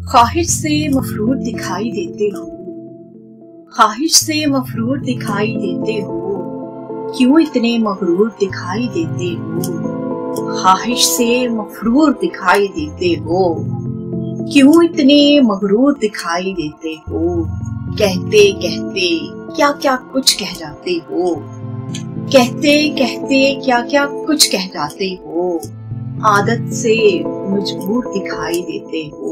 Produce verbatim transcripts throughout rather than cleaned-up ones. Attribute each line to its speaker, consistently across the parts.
Speaker 1: ख्वाहिश से मफरूर दिखाई देते हो, ख्वाहिश से मफरूर दिखाई देते हो, क्यों इतने मगरूर दिखाई देते हो। ख्वाहिश से मफरूर दिखाई देते हो, क्यों इतने मगरूर दिखाई देते हो। कहते कहते क्या क्या कुछ कह जाते हो, कहते कहते क्या क्या कुछ कह जाते हो। आदत से मजबूर दिखाई देते हो,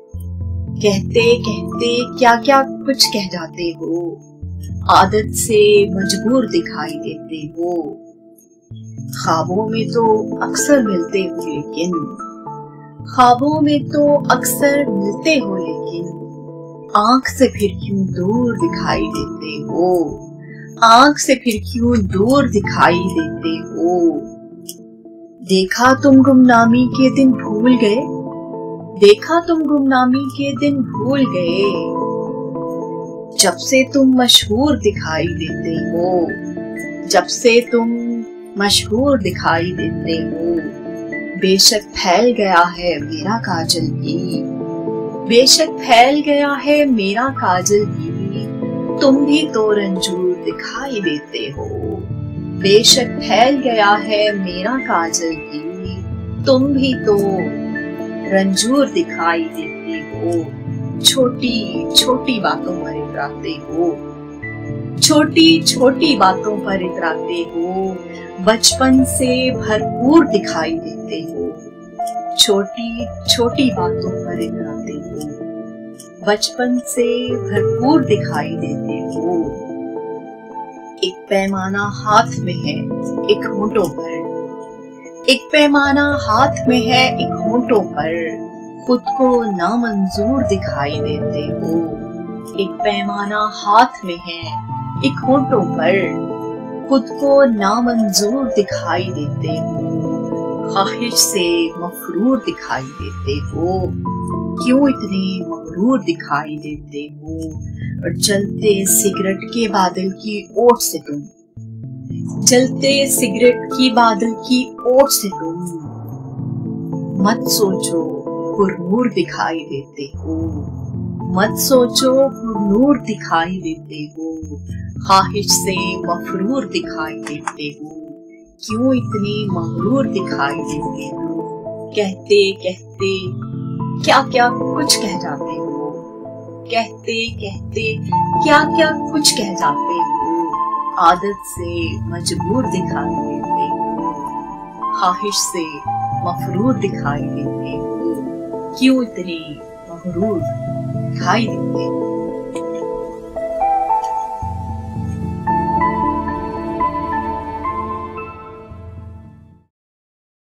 Speaker 1: कहते कहते क्या क्या कुछ कह जाते हो। आदत से मजबूर दिखाई देते हो। ख्वाबों में तो अक्सर मिलते हो लेकिन, ख्वाबों में तो अक्सर मिलते हो लेकिन, आंख से फिर क्यों दूर दिखाई देते हो। आंख से फिर क्यों दूर दिखाई देते हो। देखा तुम गुमनामी के दिन भूल गए, देखा तुम गुमनामी के दिन भूल गए। जब से तुम मशहूर दिखाई देते हो, जब से तुम मशहूर दिखाई देते हो। बेशक फैल गया है मेरा काजल भी, बेशक फैल गया है मेरा काजल भी, तुम भी तो रंजूर दिखाई देते हो। बेशक फैल गया है मेरा काजल भी, तुम भी तो रंजूर दिखाई देते हो। छोटी छोटी बातों पर इतराते हो, छोटी छोटी बातों पर इतराते हो। बचपन से भरपूर दिखाई देते हो, छोटी छोटी बातों पर इतराते हो। बचपन से भरपूर दिखाई देते हो। एक पैमाना हाथ में है एक होंठों पर, एक पैमाना हाथ में है एक होंठों पर, खुद को नामंजूर दिखाई देते हो। एक पैमाना हाथ में है एक होंठों पर, खुद को नामंजूर दिखाई देते हो। ख्वाहिश से मफरूर दिखाई देते हो, क्यों इतने मगरूर दिखाई देते हो। और जलते सिगरेट के बादल की ओट से तुम, जलते सिगरेट की बादल की ओट से तुम, मत सोचो पुरनूर दिखाई देते हो। मत सोचो पुरनूर दिखाई देते हो। ख्वाहिश से मफरूर दिखाई देते हो, क्यों इतने मगरूर दिखाई देते हो। कहते कहते क्या क्या कुछ कह जाते हो, कहते कहते क्या क्या कुछ कह जाते हो। आदत से मजबूर दिखाई देते हो, ख्वाहिश से मफरूर दिखाई देते हो, क्यों इतने मगरूर दिखाई देते हो।